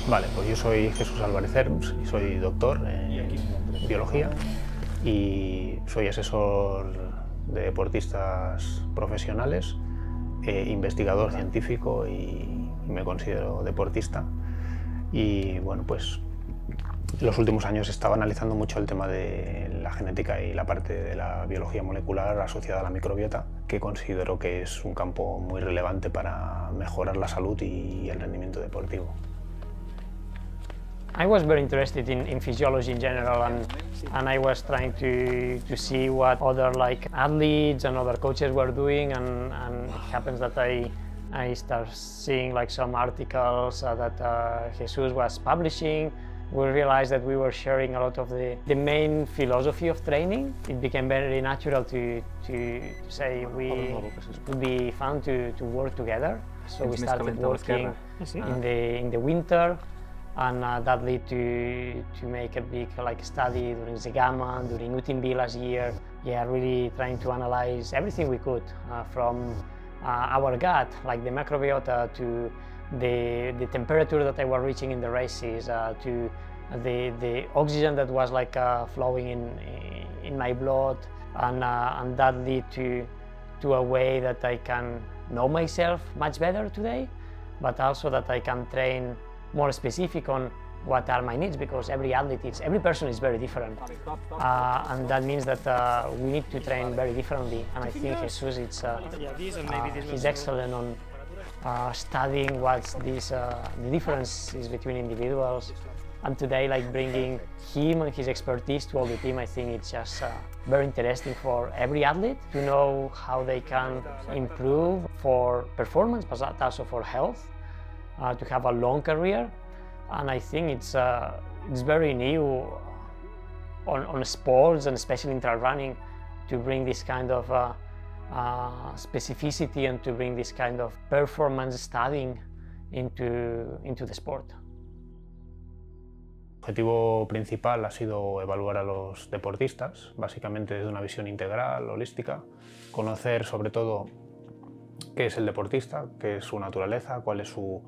Vale, pues yo soy Jesús Alvarez y soy doctor en biología y soy asesor de deportistas profesionales, investigador científico y me considero deportista. Y bueno, pues en los últimos años estaba analizando mucho el tema de la genética y la parte de la biología molecular asociada a la microbiota, que considero que es un campo muy relevante para mejorar la salud y el rendimiento deportivo. I was very interested in physiology in general, and I was trying to see what other athletes and other coaches were doing, and it happens that I start seeing some articles that Jesus was publishing. We realized that we were sharing a lot of the main philosophy of training. It became very natural to say it would be fun to work together. So we started working in the winter, and that led to make a big study during the Gamma, during UTMB last year. Yeah, really trying to analyze everything we could from our gut, like the microbiota, to the temperature that I was reaching in the races, to the oxygen that was flowing in my blood, and that led to a way that I can know myself much better today, but also that I can train more specific on what are my needs, because every person is very different, and that means that we need to train very differently. And I think Jesus, he's excellent on studying what's the differences between individuals. And today, bringing him and his expertise to all the team, I think it's just very interesting for every athlete to know how they can improve for performance, but also for health, to have a long career. And I think it's very new on sports, and especially in trail running, to bring this kind of specificity and to bring this kind of performance studying into the sport. El objetivo principal ha sido evaluar a los deportistas, básicamente desde una visión integral, holística, conocer sobre todo qué es el deportista, qué es su naturaleza, cuál es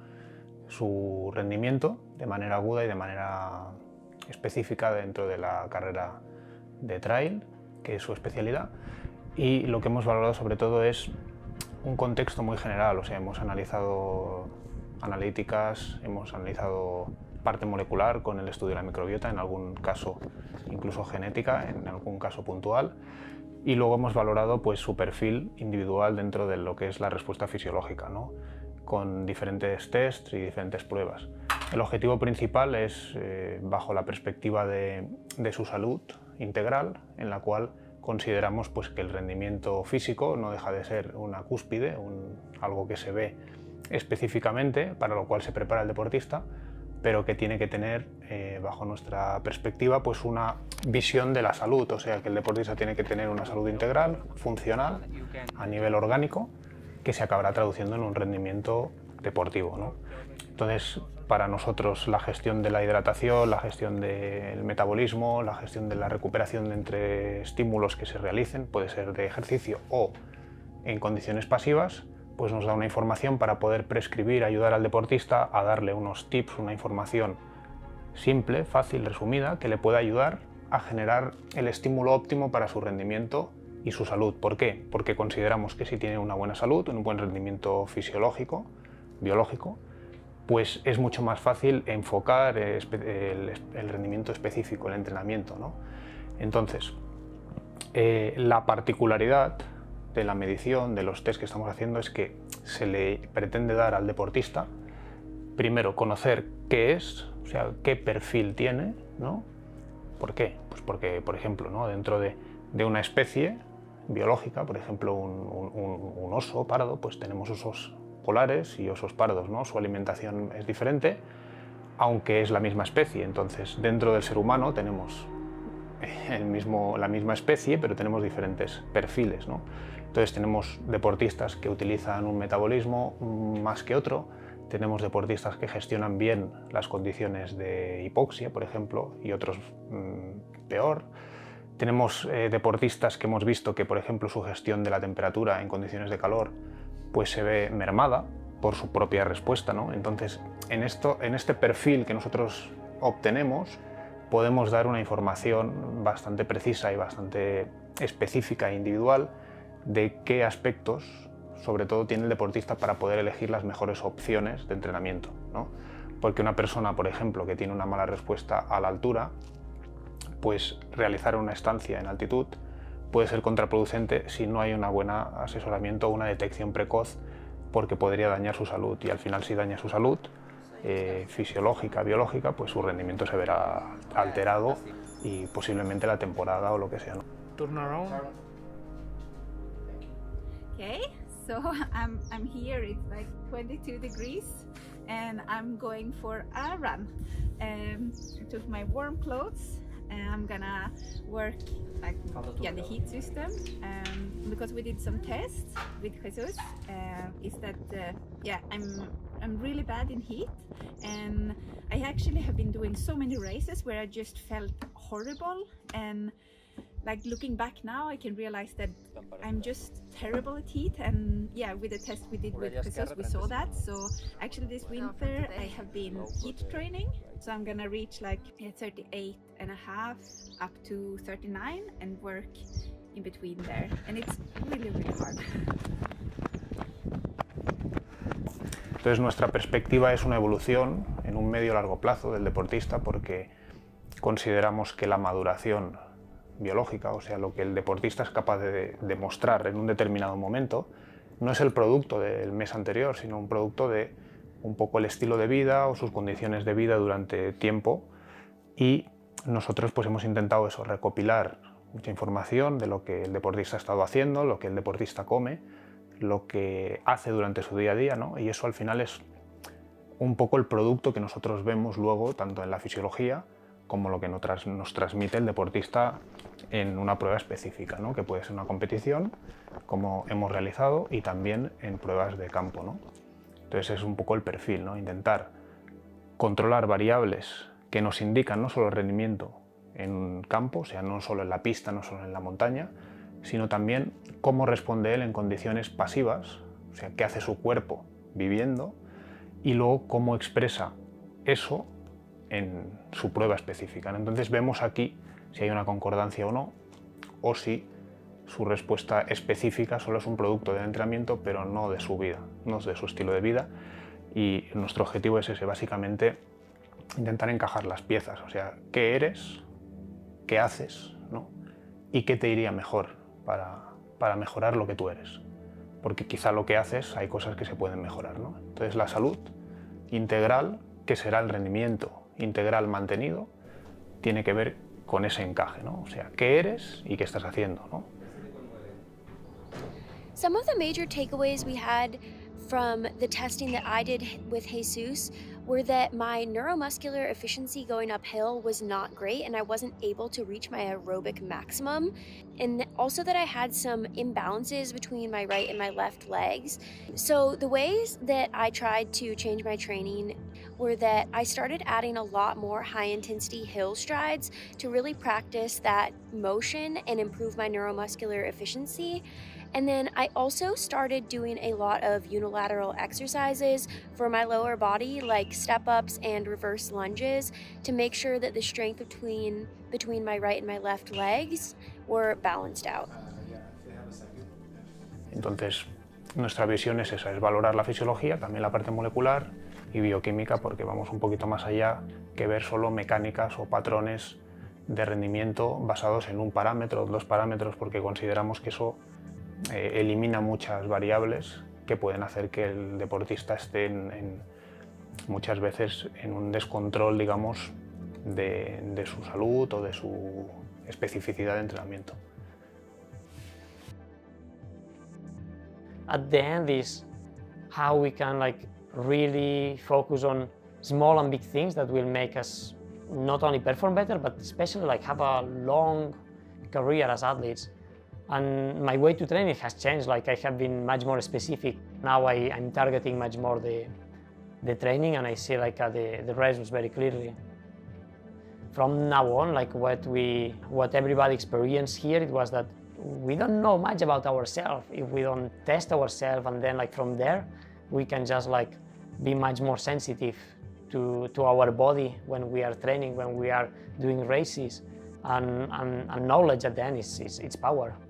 su rendimiento de manera aguda y de manera específica dentro de la carrera de trail, que es su especialidad. Y lo que hemos valorado sobre todo es un contexto muy general, o sea, hemos analizado analíticas, hemos analizado parte molecular con el estudio de la microbiota, en algún caso incluso genética, en algún caso puntual, y luego hemos valorado pues su perfil individual dentro de lo que es la respuesta fisiológica, ¿no? Con diferentes tests y diferentes pruebas. El objetivo principal es bajo la perspectiva de su salud integral, en la cual consideramos pues, que el rendimiento físico no deja de ser una cúspide, algo que se ve específicamente, para lo cual se prepara el deportista, pero que tiene que tener, bajo nuestra perspectiva, pues una visión de la salud, o sea que el deportista tiene que tener una salud integral, funcional, a nivel orgánico, que se acabará traduciendo en un rendimiento deportivo, ¿no? Entonces, para nosotros la gestión de la hidratación, la gestión del metabolismo, la gestión de la recuperación entre estímulos que se realicen, puede ser de ejercicio o en condiciones pasivas, pues nos da una información para poder prescribir, ayudar al deportista a darle unos tips, una información simple, fácil, resumida, que le pueda ayudar a generar el estímulo óptimo para su rendimiento y su salud. ¿Por qué? Porque consideramos que si tiene una buena salud, un buen rendimiento fisiológico, biológico, pues es mucho más fácil enfocar el rendimiento específico, el entrenamiento, ¿no? Entonces, la particularidad de la medición, de los test que estamos haciendo, es que se le pretende dar al deportista, primero, conocer qué es, o sea, qué perfil tiene, ¿no? ¿Por qué? Pues porque, por ejemplo, ¿no? Dentro de una especie biológica, por ejemplo, un oso pardo, pues tenemos osos polares y osos pardos, ¿no? Su alimentación es diferente, aunque es la misma especie. Entonces, dentro del ser humano tenemos la misma especie, pero tenemos diferentes perfiles, ¿no? Entonces tenemos deportistas que utilizan un metabolismo más que otro, tenemos deportistas que gestionan bien las condiciones de hipoxia, por ejemplo, y otros peor. Tenemos deportistas que hemos visto que, por ejemplo, su gestión de la temperatura en condiciones de calor pues se ve mermada, por su propia respuesta, ¿no? Entonces, en este perfil que nosotros obtenemos, podemos dar una información bastante precisa y bastante específica e individual de qué aspectos, sobre todo, tiene el deportista para poder elegir las mejores opciones de entrenamiento, ¿no? Porque una persona, por ejemplo, que tiene una mala respuesta a la altura, pues realizar una estancia en altitud puede ser contraproducente si no hay un buen asesoramiento o una detección precoz, porque podría dañar su salud, y al final, si daña su salud fisiológica, biológica, pues su rendimiento se verá alterado y posiblemente la temporada o lo que sea, ¿no? Turn around. Okay, so I'm here, it's like 22 degrees and I'm going for a run. I took my warm clothes and I'm gonna work like the heat system, because we did some tests with Jesus. Is that I'm really bad in heat, and I actually have been doing so many races where I just felt horrible, and like looking back now I can realize that I'm just terrible at heat. And yeah, with the test we did with Jesus we saw that. So actually this winter I have been heat training, so I'm gonna reach like 38.5 up to 39 and work in between there, and it's really hard. Entonces, nuestra perspectiva es una evolución en un medio largo plazo del deportista, porque consideramos que la maduración biológica, o sea, lo que el deportista es capaz de demostrar en un determinado momento, no es el producto del mes anterior, sino un producto de un poco el estilo de vida o sus condiciones de vida durante tiempo. Y nosotros pues hemos intentado eso, recopilar mucha información de lo que el deportista ha estado haciendo, lo que el deportista come, lo que hace durante su día a día, ¿no? Y eso al final es un poco el producto que nosotros vemos luego tanto en la fisiología como lo que nos transmite el deportista en una prueba específica, ¿no? Que puede ser una competición, como hemos realizado, y también en pruebas de campo, ¿no? Entonces es un poco el perfil, ¿no? Intentar controlar variables que nos indican no solo el rendimiento en campo, o sea, no solo en la pista, no solo en la montaña, sino también cómo responde él en condiciones pasivas, o sea, qué hace su cuerpo viviendo, y luego cómo expresa eso en su prueba específica, ¿no? Entonces vemos aquí si hay una concordancia o no, o si su respuesta específica solo es un producto del entrenamiento, pero no de su vida, no de su estilo de vida. Y nuestro objetivo es ese, básicamente intentar encajar las piezas, o sea, qué eres, qué haces, ¿no? Y qué te iría mejor para mejorar lo que tú eres, porque quizá lo que haces hay cosas que se pueden mejorar, ¿no? Entonces la salud integral, que será el rendimiento integral mantenido, tiene que ver con ese encaje, ¿no? O sea, qué eres y qué estás haciendo, ¿no? Some of the major takeaways we had from the testing that I did with Jesus were that my neuromuscular efficiency going uphill was not great and I wasn't able to reach my aerobic maximum, and also that I had some imbalances between my right and my left legs. So the ways that I tried to change my training were that I started adding a lot more high-intensity hill strides to really practice that motion and improve my neuromuscular efficiency. And then I also started doing a lot of unilateral exercises for my lower body, like step-ups and reverse lunges, to make sure that the strength between my right and my left legs were balanced out. Entonces, nuestra visión es esa, es valorar la fisiología, también la parte molecular y bioquímica, porque vamos un poquito más allá que ver solo mecánicas o patrones de rendimiento basados en un parámetro o dos parámetros, porque consideramos que eso elimina muchas variables que pueden hacer que el deportista esté muchas veces en un descontrol, digamos, de su salud o de su especificidad de entrenamiento. At the end is how we can really focus on small and big things that will make us not only perform better, but especially have a long career as athletes. And my way to training has changed. I have been much more specific. Now I'm targeting much more the training, and I see the results very clearly. From now on, what everybody experienced here, it was that we don't know much about ourselves if we don't test ourselves, and then from there we can just like be much more sensitive to our body when we are training, when we are doing races, and knowledge at the end is it's power.